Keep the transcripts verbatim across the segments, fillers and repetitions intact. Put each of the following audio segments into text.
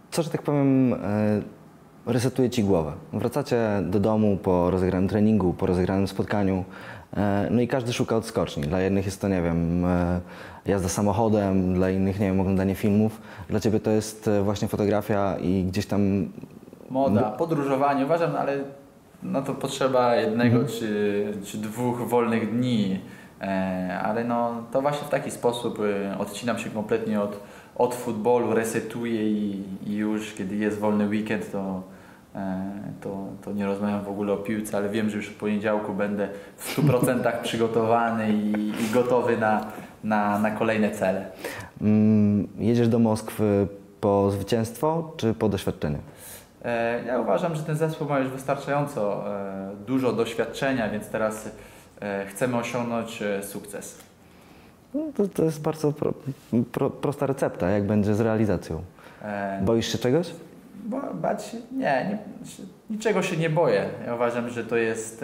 co, że tak powiem, resetuje ci głowę. Wracacie do domu po rozegranym treningu, po rozegranym spotkaniu, no i każdy szuka odskoczni. Dla jednych jest to, nie wiem, jazda samochodem, dla innych, nie wiem, oglądanie filmów. Dla ciebie to jest właśnie fotografia i gdzieś tam... Moda, podróżowanie, uważam, ale no to potrzeba jednego mhm. czy, czy dwóch wolnych dni. Ale no, to właśnie w taki sposób odcinam się kompletnie od, od futbolu, resetuję i, i już kiedy jest wolny weekend, to, to, to nie rozmawiam w ogóle o piłce, ale wiem, że już w poniedziałku będę w stu procentach przygotowany i, i gotowy na, na, na kolejne cele. Mm, jedziesz do Moskwy po zwycięstwo czy po doświadczenie? Ja uważam, że ten zespół ma już wystarczająco dużo doświadczenia, więc teraz chcemy osiągnąć sukces. No to, to jest bardzo pro, pro, prosta recepta, jak będzie z realizacją. Boisz się czegoś? Bo, bać się? Nie, nie, niczego się nie boję. Ja uważam, że to jest,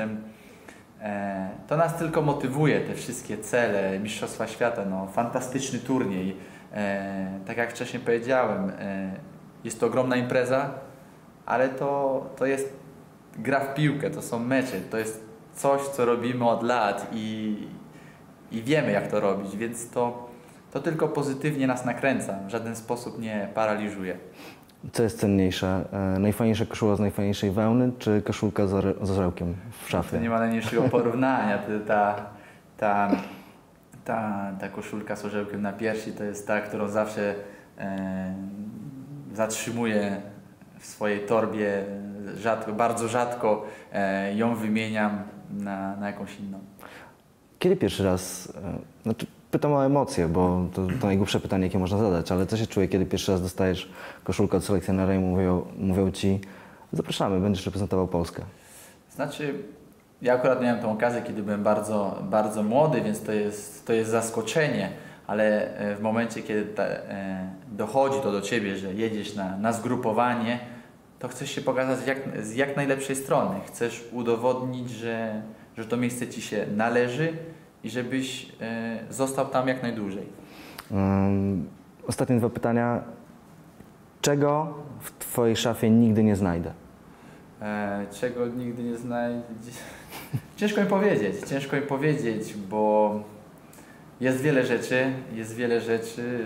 e, to nas tylko motywuje, te wszystkie cele, Mistrzostwa Świata, no, fantastyczny turniej. E, tak jak wcześniej powiedziałem, e, jest to ogromna impreza, ale to, to jest gra w piłkę, to są mecze, to jest coś, co robimy od lat i, i wiemy, jak to robić, więc to, to tylko pozytywnie nas nakręca, w żaden sposób nie paraliżuje. Co jest cenniejsze? Najfajniejsza koszula z najfajniejszej wełny, czy koszulka z orzełkiem w szafie? To nie ma najmniejszego porównania. Ta, ta, ta, ta koszulka z orzełkiem na piersi to jest ta, którą zawsze e, zatrzymuję w swojej torbie. Rzadko, bardzo rzadko e, ją wymieniam na, na jakąś inną. Kiedy pierwszy raz, e, znaczy pytam o emocje, bo to, to najgłupsze pytanie, jakie można zadać, ale co się czuje, kiedy pierwszy raz dostajesz koszulkę od selekcjonera i mówią, mówią ci, zapraszamy, będziesz reprezentował Polskę? Znaczy, ja akurat miałem tą okazję, kiedy byłem bardzo, bardzo młody, więc to jest, to jest zaskoczenie, ale w momencie, kiedy ta, e, dochodzi to do ciebie, że jedziesz na, na zgrupowanie, to chcesz się pokazać jak, z jak najlepszej strony. Chcesz udowodnić, że, że to miejsce ci się należy i żebyś e, został tam jak najdłużej. Um, ostatnie dwa pytania. Czego w twojej szafie nigdy nie znajdę? E, czego nigdy nie znajdę? Ciężko mi powiedzieć, ciężko mi powiedzieć, bo jest wiele rzeczy, jest wiele rzeczy,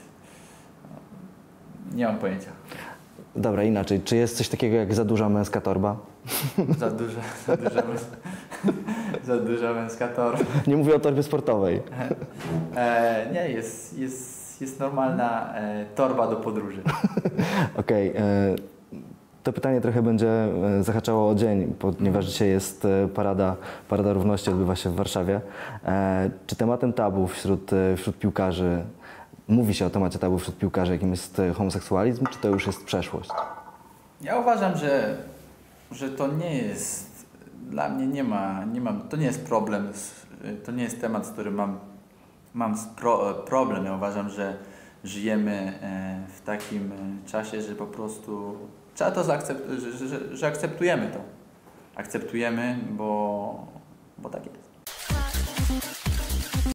nie mam pojęcia. Dobra, inaczej. Czy jest coś takiego jak za duża męska torba? Za duża, za duża, za duża męska torba. Nie mówię o torbie sportowej. E, nie, jest, jest, jest normalna e, torba do podróży. Okej. Okay, to pytanie trochę będzie zahaczało o dzień, ponieważ dzisiaj jest parada, parada równości, odbywa się w Warszawie. E, czy tematem tabu wśród, wśród piłkarzy, mówi się o temacie tabu wśród piłkarzy, jakim jest homoseksualizm, czy to już jest przeszłość? Ja uważam, że, że to nie jest, dla mnie nie ma, nie mam, to nie jest problem, to nie jest temat, z którym mam, mam pro, problem. Ja uważam, że żyjemy w takim czasie, że po prostu trzeba to zaakceptować, że, że, że akceptujemy to. Akceptujemy, bo, bo tak jest.